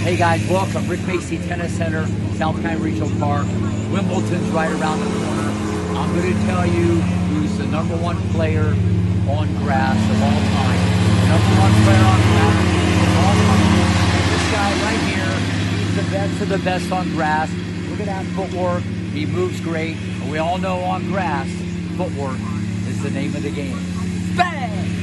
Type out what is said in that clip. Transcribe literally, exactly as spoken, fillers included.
Hey guys, welcome. Rick Macci Tennis Center, South County Regional Park. Wimbledon's right around the corner. I'm going to tell you who's the number one player on grass of all time. Number one player on grass of all time. This guy right here, he's the best of the best on grass. Look at that footwork. He moves great. And we all know on grass, footwork is the name of the game. Bang!